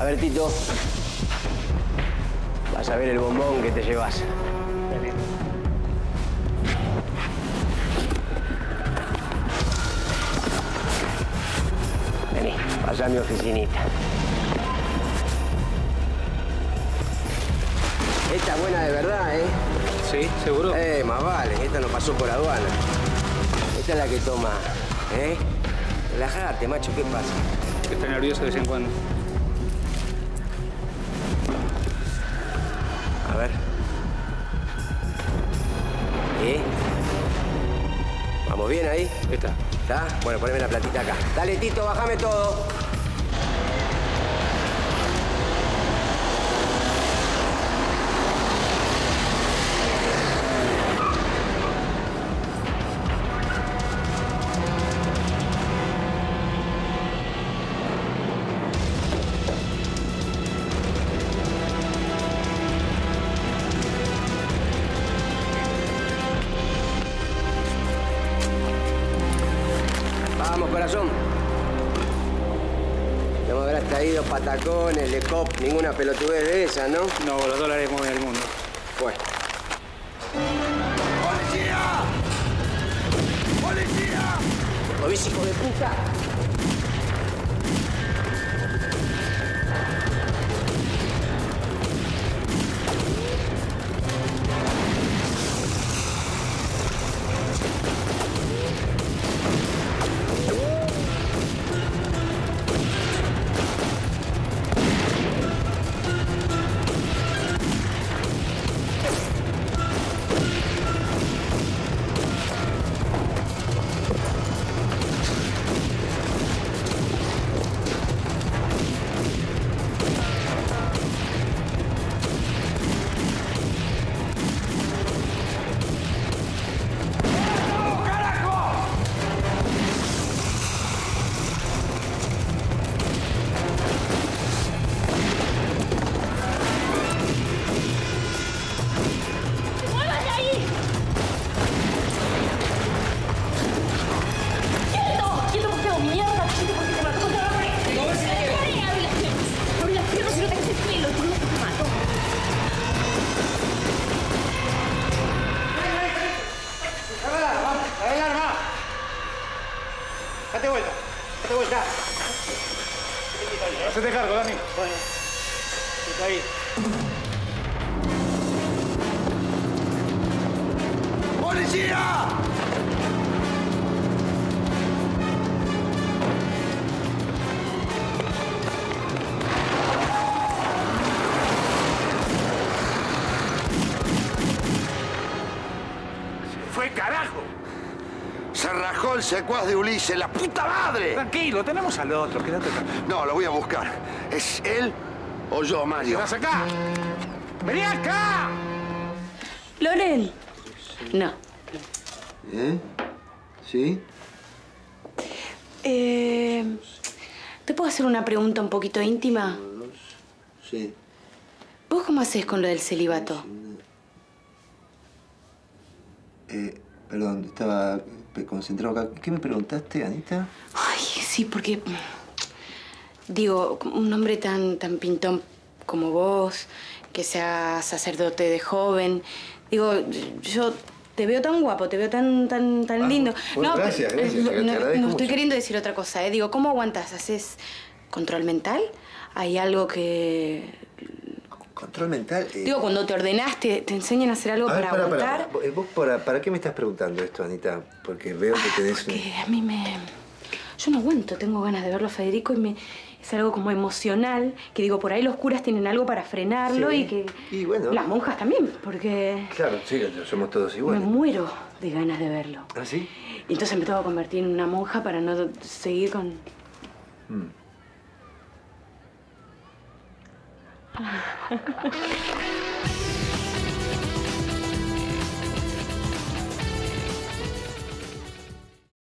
A ver, Tito. Vas a ver el bombón que te llevas. Vení, pasa a mi oficinita. Esta es buena de verdad, ¿eh? Sí, seguro. Más vale, esta no pasó por aduana. Esta es la que toma, ¿eh? Relájate, macho, ¿qué pasa? Que está nervioso de vez en cuando. A ver. ¿Y? ¿Vamos bien ahí? Está. ¿Está? Bueno, poneme la platita acá. Dale, Tito, bájame todo. Vamos, corazón. No me habrás traído patacones, lecop, ninguna pelotudez de esa, ¿no? No, los dólares mueven el mundo. Bueno. ¡Policía! ¡Policía! ¿Oís, hijo de puta? Date vuelta. Date vuelta. Hacete cargo, Dani. Bueno. Está ahí. ¡Policía! ¡Fue carajo! Se rajó el secuaz de Ulises, la puta madre. Tranquilo, tenemos al otro, quédate acá. No, lo voy a buscar. ¿Es él o yo, Mario? ¿Estás acá? ¡Vení acá! ¿Loren? No. ¿Eh? ¿Sí? ¿Te puedo hacer una pregunta un poquito íntima? Sí. ¿Vos cómo haces con lo del celibato? Perdón, estaba concentrado acá. ¿Qué me preguntaste, Anita? Ay, sí, porque... Digo, un hombre tan pintón como vos, que sea sacerdote de joven... Digo, yo te veo tan guapo, te veo tan lindo. Bueno, no, gracias, pero, gracias. Te agradezco no mucho. estoy queriendo decir otra cosa, ¿eh? Digo, ¿cómo aguantas? ¿Haces control mental? ¿Hay algo que...? ¿Control mental? Digo, cuando te ordenaste, ¿te enseñan a hacer algo para aguantar? ¿Vos para qué me estás preguntando esto, Anita? Porque veo que tenés... Porque a mí me... Yo no aguanto, tengo ganas de verlo a Federico y es algo como emocional, que digo, por ahí los curas tienen algo para frenarlo Sí. y que... Y bueno... Las monjas también, porque... Claro, sí, somos todos Me iguales. muero de ganas de verlo. ¿Ah, sí? Y entonces me tengo que convertir en una monja para no seguir con...